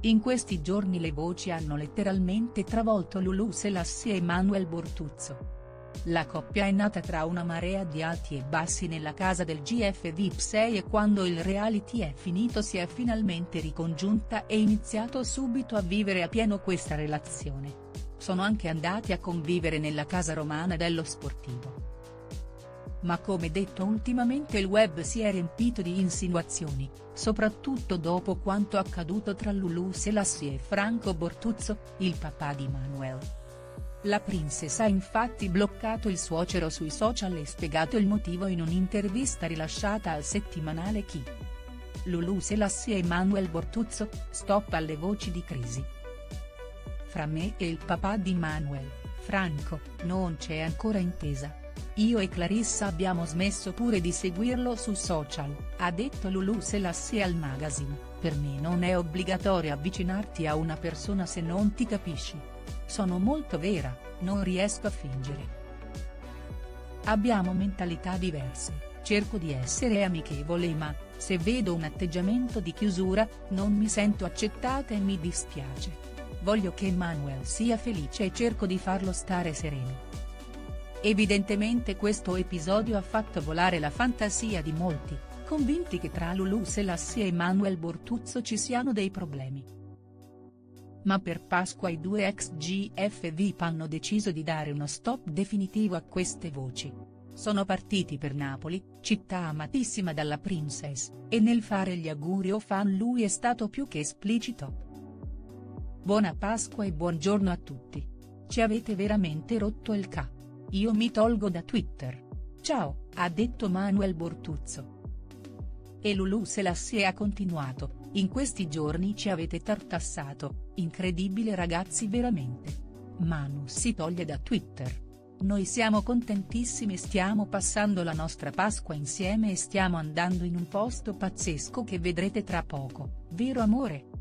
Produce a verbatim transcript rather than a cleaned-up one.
In questi giorni le voci hanno letteralmente travolto Lulù Selassie e Manuel Bortuzzo. La coppia è nata tra una marea di alti e bassi nella casa del G F V I P sei e quando il reality è finito si è finalmente ricongiunta e iniziato subito a vivere a pieno questa relazione. Sono anche andati a convivere nella casa romana dello sportivo. Ma come detto ultimamente il web si è riempito di insinuazioni, soprattutto dopo quanto accaduto tra Lulù Selassie e Franco Bortuzzo, il papà di Manuel. La princess ha infatti bloccato il suocero sui social e spiegato il motivo in un'intervista rilasciata al settimanale Chi. Lulù Selassie e Manuel Bortuzzo, stop alle voci di crisi. Fra me e il papà di Manuel, Franco, non c'è ancora intesa. Io e Clarissa abbiamo smesso pure di seguirlo su social, ha detto Lulù Selassie al magazine, per me non è obbligatorio avvicinarti a una persona se non ti capisci. Sono molto vera, non riesco a fingere. Abbiamo mentalità diverse, cerco di essere amichevole ma, se vedo un atteggiamento di chiusura, non mi sento accettata e mi dispiace. Voglio che Manuel sia felice e cerco di farlo stare sereno. Evidentemente questo episodio ha fatto volare la fantasia di molti, convinti che tra Lulù Selassie e Manuel Bortuzzo ci siano dei problemi. Ma per Pasqua i due ex G F V I P hanno deciso di dare uno stop definitivo a queste voci. Sono partiti per Napoli, città amatissima dalla princess, e nel fare gli auguri ai fan lui è stato più che esplicito. Buona Pasqua e buongiorno a tutti. Ci avete veramente rotto il ca. Io mi tolgo da Twitter. Ciao, ha detto Manuel Bortuzzo. E Lulù Selassie ha continuato, in questi giorni ci avete tartassato, incredibile ragazzi veramente. Manu si toglie da Twitter. Noi siamo contentissimi, stiamo passando la nostra Pasqua insieme e stiamo andando in un posto pazzesco che vedrete tra poco, vero amore?